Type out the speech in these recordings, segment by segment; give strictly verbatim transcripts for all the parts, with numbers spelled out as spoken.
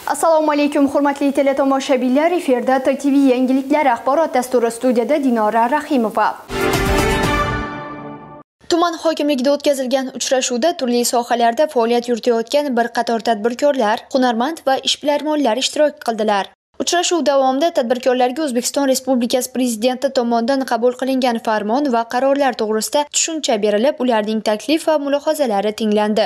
Assalomu alaykum, hurmatli teletomoshabinlar. Efirda T T V yangiliklar axborot dasturi, studiyada Dinora Rahimova. Tuman hokimligida o'tkazilgan uchrashuvda turli sohalarda faoliyat yuritayotgan bir qator tadbirkorlar, hunarmand va ishbilarmonlar ishtirok qildilar. Uchrashuv davomida tadbirkorlarga O'zbekiston Respublikasi Prezidenti tomonidan qabul qilingan farmon va qarorlar to'g'risida tushuncha berilib, ularning taklif va mulohazalari tinglandi.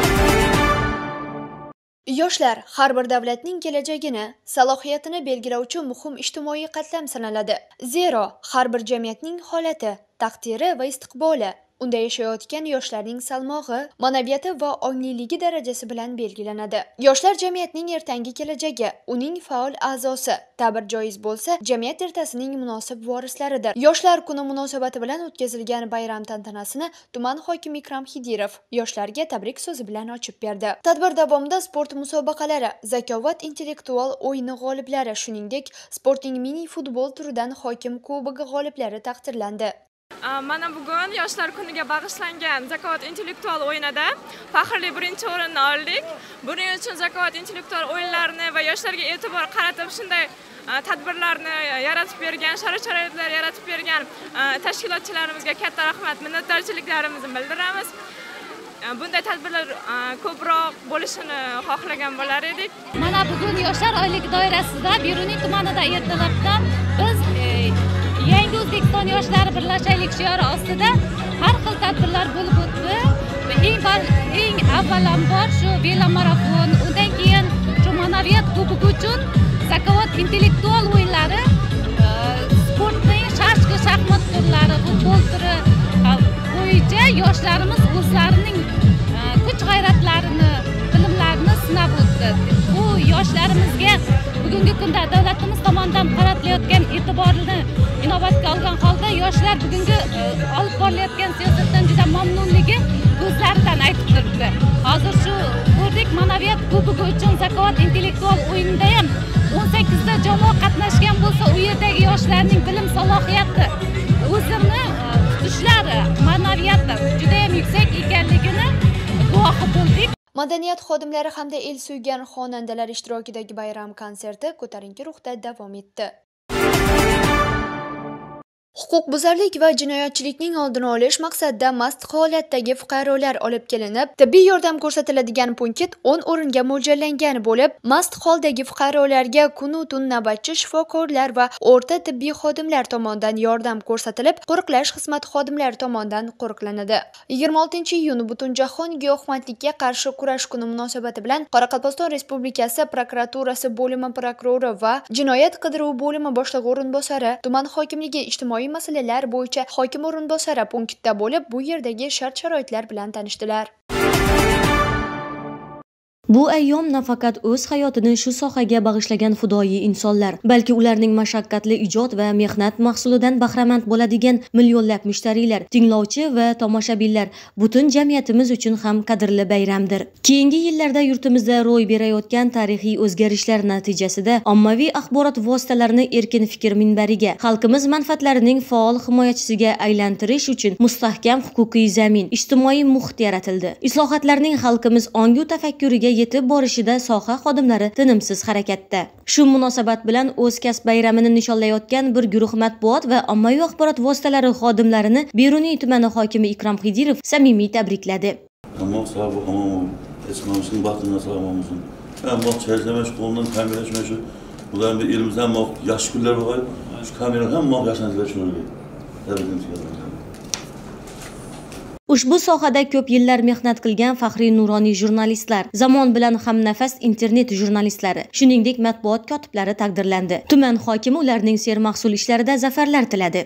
Yoshlar har bir davlatning kelajagini, salohiyatini belgilovchi muhim ijtimoiy qatlam sanaladi. Zero, har bir jamiyatning holati, taqdiri va istiqboli unda yashayotgan yoshlarning salmog'i, ma'naviyati va ongliligi darajasi bilan belgilanadi. Yoshlar jamiyatning ertangi kelajagi, uning faol a'zosi. Ta'bir joiz bo'lsa, jamiyat ertasining munosib vorislaridir. Yoshlar kuni munosabati bilan o'tkazilgan bayram tantanasini tuman hokimi Ikrom Xidirov yoshlarga tabrik so'zi bilan ochib berdi. Tadbir davomida sport musobaqalari, zakovat intellektual o'yini g'oliblari, shuningdek, sportning mini futbol turidan hokim kubogi g'oliblari taqdirlandi. Mana bugun yoshlar kuniga bag'ishlangan zakovat intellektual o'yinida faxrli birinchi o'rinni oldik. Buning uchun zakovat intellektual o'yinlarini va yoshlarga e'tibor qaratib shunday tadbirlarni yaratib bergan, sharoitlar yaratib bergan tashkilotchilarimizga katta rahmat, minnatdorchiliklarimizni bildiramiz. Bunday tadbirlar ko'proq bo'lishini xohlagan bo'lar edik. Mana bugun yoshlar oyligi doirasida Beruniy tumanida ertalabdan biz Yangi O'zbekiston yoshlari birlashaylik shiori ostida har xil tadbirlar bo'lib o'tdi. Eng eng avvalambor shu velomarafon, undan keyin shu ma'naviyat kubogi uchun zakovat intellektual o'yinlari, sportning shashqi shaxmat turlari, futbol turi bo'yicha yoshlarimiz o'zlarining kuch-g'ayratlarini, bilimlarini sinab o'tdi. Bu yoshlarimizga bugungi kunda davlatimiz tomonidan qaratilayotgan e'tiborni inobatga olgan holda yoshlar bugungi olib borilayotgan siyosatdan juda mamnunligi ko'zlaridan aytib turibdi. Hozir shu ko'rdik, ma'naviyat kubogi uchun zakovat intellektual o'yinida ham o'n sakkizta jamoa qatnashgan bo'lsa, u yerdagi yoshlarning bilim salohiyati, o'zini tutishlari, ma'naviyati juda ham yuksak ekanligini guvohi bo'ldik. Madaniyat xodimlari hamda el suygan xonandalar ishtirokidagi bayram konserti ko'tarinki ruhda davom etdi. Huquqbuzarlik va jinoyatchilikning oldini olish maqsadida mast holatdagi fuqarolar olib kelinib, tibbiy yordam ko'rsatiladigan punkt o'n o'ringa mo'ljallangan bo'lib, mast holdagi fuqarolarga kunu tun navbatchi shifokorlar va o'rta tibbiy xodimlar tomonidan yordam ko'rsatilib, qo'riqlash xizmat xodimlari tomonidan qo'riqlanadi. yigirma oltinchi iyun Butunjahon giyohvandlikka qarshi kurash kuni munosabati bilan Qoraqalpog'iston Respublikasi prokuraturasi bo'limi prokurori va jinoyat qidiruv bo'limi boshlig'i o'rinbosari, tuman hokimligi ijtimoiy masalalar bo'yicha hokim o'rinbosari punktda bo'lib, bu yerdagi shart-sharoitlar bilan tanishdilar. Bu ayyom nafaqat o'z hayotini shu sohaga bag'ishlagan fidoyi insonlar, balki ularning mashaqqatli ijod va mehnat mahsulidan bahramand bo'ladigan millionlab mushtariylar, tinglovchi va tomoshabinlar, butun jamiyatimiz uchun ham qadrli bayramdir. Keyingi yillarda yurtimizda ro'y berayotgan tarixiy o'zgarishlar natijasida ommaviy axborot vositalarini erkin fikr minbariga, xalqimiz manfaatlarining faol himoyachisiga aylantirish uchun mustahkam huquqiy zamin, ijtimoiy muhit yaratildi. Islohotlarning xalqimiz ongu tafakkuriga yetib borishida soha xodimlari tinimsiz harakatda. Shu munosabat bilan o'z kasb bayramini nishonlayotgan bir guruh matbuot va ommaviy axborot vositalari xodimlarini Beruniy tumani hokimi Ikrom Xidirov samimiy tabrikladi. Amma sağ bu hamam esmamızın batına sağlamamızın. Ama çerçeveş kolundan kamerleşme şu. Bunların bir elimizden mak yaş güller var. Şu kameralar hem mak yaşantılar şöyle. Tabii Ushbu sohada ko'p yillar mehnat qilgan faxriy nuroniy jurnalistlar, zamon bilan hamnafas internet jurnalistlari, shuningdek matbuot kotiblari taqdirlandi. Tuman hokimi ularning sermahsul ishlarida zafarlar tiladi.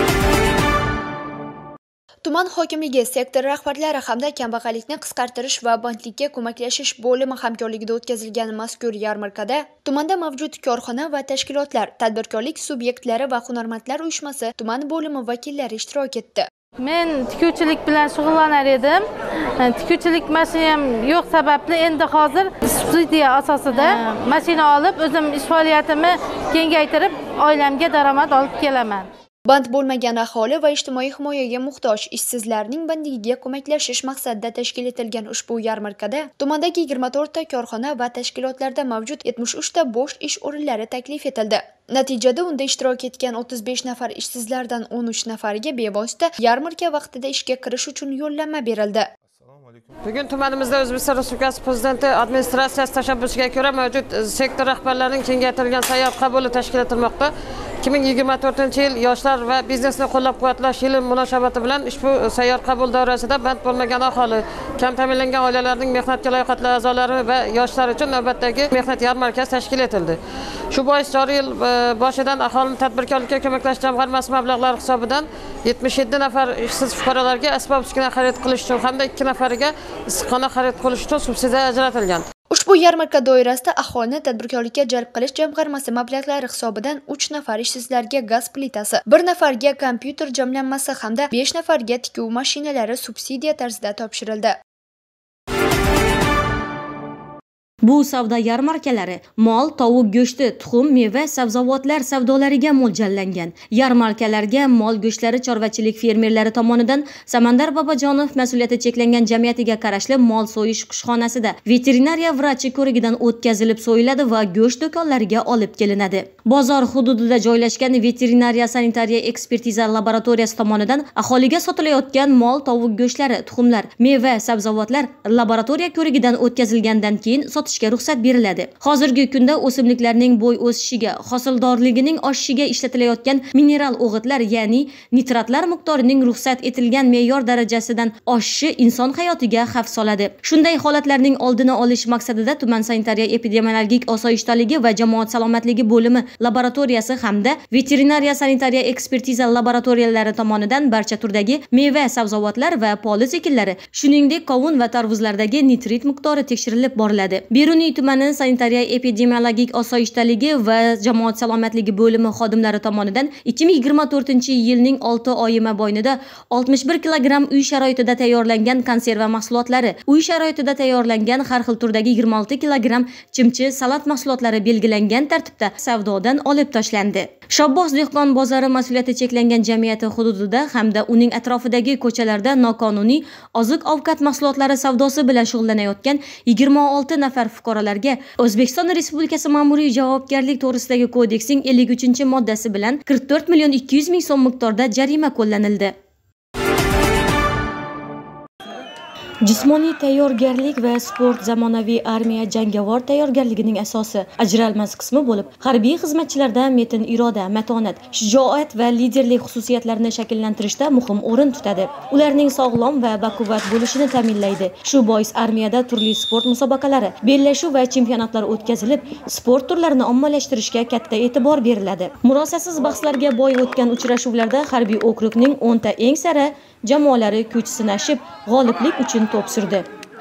Tuman hokimligi sektor rahbarlari hamda kambag'allikni qisqartirish va bandlikka ko'maklashish bo'limi hamkorligida o'tkazilgan mazkur yarmarkada tumanda mavjud korxona va tashkilotlar, tadbirkorlik subyektlari va hunarmandlar uyushmasi tuman bo'limi vakillari ishtirok etdi. Men tikuvchilik bilan shug'ullanar edim. Tikuvchilik mashinam yo'q sababli endi hozir subsidiya asosida mashina olib, o'zim ish faoliyatimni kengaytirib, oilamga daromad olib kelaman. Band bo'lmagan aholi va ijtimoiy himoyaga muhtoj ishsizlarning bandligiga ko'maklashish maqsadida tashkil etilgan ushbu yarmarkada tumandagi yigirma to'rtta korxona va tashkilotlarda mavjud yetmish uchta bo'sh ish o'rinlari taklif etildi. Natijada unda ishtirok etgan o'ttiz besh nafar ishsizlardan o'n uch nafariga bevosita yarmarka vaqtida ishga kirish uchun yo'llanma berildi. Bugun tumanimizda O'zbekiston Respublikasi Prezidenti administratsiyasi tashabbusiga ko'ra mavjud sektor rahbarlarining kengaytirilgan sayyor qabuli tashkil etilmoqda. ikki ming yigirma to'rtinchi yil yoshlar va biznesni qo'llab-quvvatlash yili munosabati bilan ushbu sayyor qabul doirasida band bo'lmagan aholi, kam ta'minlangan oilalarning mehnatga loyihatli a'zolari va yoshlar uchun navbatdagi mehnat yarmarkasi tashkil etildi. Shu bois joriy yil boshidan aholini tadbirkorlikka ko'maklash jamg'armasi mablag'lari hisobidan yetmish yetti nafar ishsiz fuqarolarga asbob-uskuna xarid qilish uchun hamda ikki nafariga issiqxona xarid qilish uchun subsidiya ajratilgan. Ushbu yarmarka doirasida aholini tadbirkorlikka jalb qilish jamg'armasi mablag'lari hisobidan uch nafar ishsizlarga gaz plitasi, bir nafarga kompyuter jamlanmasi hamda besh nafarga tikuv mashinalari subsidiya tarzida topshirildi. Bu savdo yarmarkalari mol, tovuq go'shti, tuxum, meva, sabzavotlar savdolariga mo'ljallangan. Yarmarkalarga mol go'shtlari chorvachilik fermerlari tomonidan Samandar Bobojonov mas'uliyati cheklangan jamiyatiga qarashli mol so'yish kushxonasida veterinariya vrachi ko'rigidan o'tkazilib so'yiladi va go'sht do'konlariga olib kelinadi. Bozor hududida joylashgan veterinariya sanitariya ekspertiza laboratoriyasi tomonidan aholiga sotilayotgan mol, tovuq go'shtlari, tuxumlar, meva, sabzavotlar laboratoriya ko'rigidan o'tkazilgandan keyin sotishga ruxsat beriladi. Hozirgi kunda o'simliklarning bo'y o'sishiga, hosildorligining oshishiga ishlatilayotgan mineral o'g'itlar, ya'ni nitratlar miqdorining ruxsat etilgan me'yor darajasidan oshishi inson hayotiga xavf soladi. Shunday holatlarning oldini olish maqsadida tuman sanitariya epidemiologik osoyishtaligi va jamoat salomatligi bo'limi laboratoriyasi hamda veterinariya sanitariya ekspertiza laboratoriyalari tomonidan barcha turdagi meva, sabzavotlar va poliz ekinlari, shuningdek qovun va tarvuzlardagi nitrit miqdori tekshirilib boriladi. Beruniy tumani sanitariya epidemiologik osoyishtaligi va jamoat salomatligi bo'limi xodimlari tomonidan ikki ming yigirma to'rtinchi yilning olti oyi mobaynida oltmish bir kilogramm uy sharoitida tayyorlangan konserva mahsulotlari, uy sharoitida tayyorlangan har xil turdagi yigirma olti kilogramm chimchi salat mahsulotlari belgilangan tartibda savdodan olib tashlandi. Shobboz dehqon bozori mas'uliyati cheklangan jamiyati hududida hamda uning atrofidagi ko'chalarda noqonuniy oziq-ovqat mahsulotlari savdosi bilan shug'ullanayotgan yigirma olti nafar fuqarolarga O'zbekiston Respublikasi ma'muriy javobgarlik to'g'risidagi kodeksning ellik uchinchi moddasi bilan qirq to'rt million ikki yuz ming so'm miqdorida jarima qo'llanildi. Jismoniy tayyorgarlik va sport zamonaviy armiya jangovar tayyorgarligining asosi, ajralmas qismi bo'lib, harbiy xizmatchilarda metin iroda, matonat, shijoat va liderlik xususiyatlarini shakllantirishda muhim o'rin tutadi. Ularning sog'lom va baquvvat bo'lishini ta'minlaydi. Shu bois armiyada turli sport musobaqalari, bellashuv va chempionatlar o'tkazilib, sport turlarini ommalashtirishga katta e'tibor beriladi. Murosasiz bahslarga boy o'tgan uchrashuvlarda harbiy okrugning o'nta eng sara jamoalari kuch sinashib, g'oliblik uchun to'p surdi.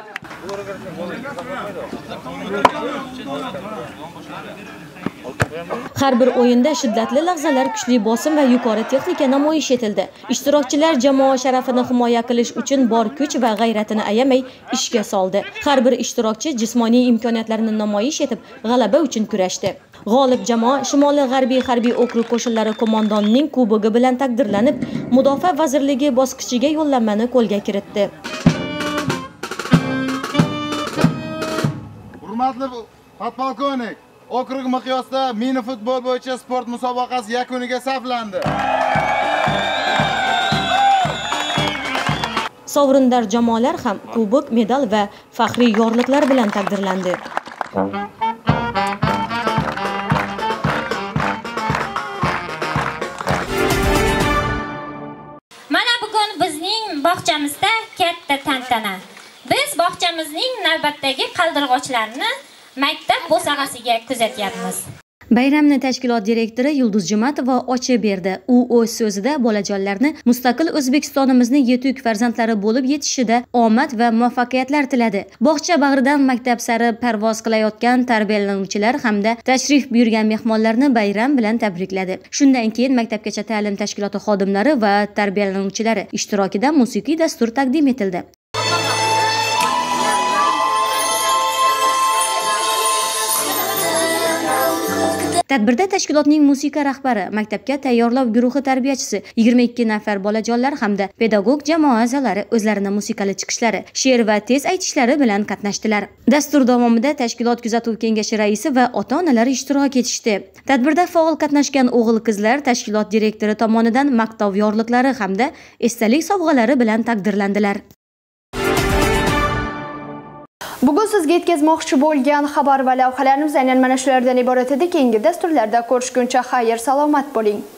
Har bir o'yinda shiddatli lahzalar, kuchli bosim va yuqori texnika namoyish etildi. Ishtirokchilar jamoa sharafini himoya qilish uchun bor kuch va g'ayratini ayamay ishga soldi. Har bir ishtirokchi jismoniy imkoniyatlarini namoyish etib, g'alaba uchun kurashdi. G'olib jamoa Shimoliy G'arbiy harbiy okrug qo'shinlari qo'mondonining kubogi bilan taqdirlanib, Mudofaa vazirligi bosqichiga yo'llanmani qo'lga kiritdi. Hurmatli podpolkovnik, okrug miqyosida mini futbol bo'yicha sport musobaqasi yakuniga saflandi. Sovrindor jamoalar ham kubok, medal va faxriy yorliqlar bilan taqdirlandi. Mana bugun bizning bog'chamizda katta tantana. Biz bog'chamizning navbatdagi qaldirg'ochlarini maktab bo'sag'asiga kuzatyapmiz. Bayramni tashkilot direktori Yulduz Jumatova ochib berdi. U o'z so'zida bolajonlarni mustaqil O'zbekistonimizni yetuk farzandlari bo'lib yetishida omad va muvaffaqiyatlar tiladi. Bog'cha bag'ridan maktab sari parvoz qilayotgan tarbiyalanuvchilar hamda tashrif buyurgan mehmonlarni bayram bilan tabrikladi. Shundan keyin maktabgacha ta'lim tashkiloti xodimlari va tarbiyalanuvchilari ishtirokida musiqiy dastur taqdim etildi. Tadbirda tashkilotning musiqa rahbari, maktabga tayyorlov guruhi tarbiyachisi, yigirma ikki nafar bolajonlar hamda pedagog jamoa a'zolari o'zlarini musiqali chiqishlari, she'r va tez aytishlari bilan qatnashdilar. Dastur davomida tashkilot kuzatuv kengashi raisi va ota-onalar ishtirok etishdi. Tadbirda faol qatnashgan o'g'il-qizlar tashkilot direktori tomonidan maqtov yorliqlari hamda esdalik sovg'alari bilan taqdirlandilar. Bugun sizga yetkazmoqchi bo'lgan xabar va lavhalarimiz aynan mana shulardan iborat edi. Keyingi dasturlarda ko'rishguncha xayr, salomat bo'ling.